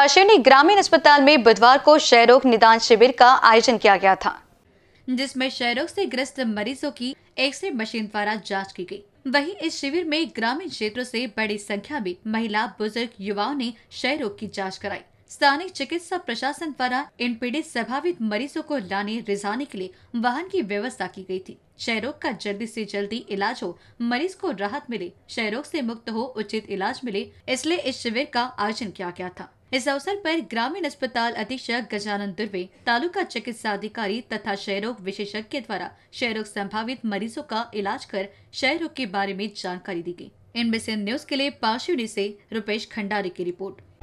पाशेनी ग्रामीण अस्पताल में बुधवार को क्षय रोग निदान शिविर का आयोजन किया गया था, जिसमें क्षय रोग से ग्रस्त मरीजों की एक्सरे मशीन द्वारा जांच की गई। वहीं इस शिविर में ग्रामीण क्षेत्रों से बड़ी संख्या में महिला, बुजुर्ग, युवाओं ने क्षय रोग की जांच कराई। स्थानीय चिकित्सा प्रशासन द्वारा इन पीड़ित संभावित मरीजों को लाने रिझाने के लिए वाहन की व्यवस्था की गई थी। क्षय रोग का जल्दी से जल्दी इलाज हो, मरीज को राहत मिले, क्षय रोग से मुक्त हो, उचित इलाज मिले, इसलिए इस शिविर का आयोजन किया गया था। इस अवसर पर ग्रामीण अस्पताल अधीक्षक गजानन दुर्वे, तालुका चिकित्सा अधिकारी तथा क्षय रोग विशेषज्ञ द्वारा क्षय रोग संभावित मरीजों का इलाज कर क्षय रोग के बारे में जानकारी दी गई। इनमें से न्यूज के लिए पाशेनी से रुपेश खंडारी की रिपोर्ट।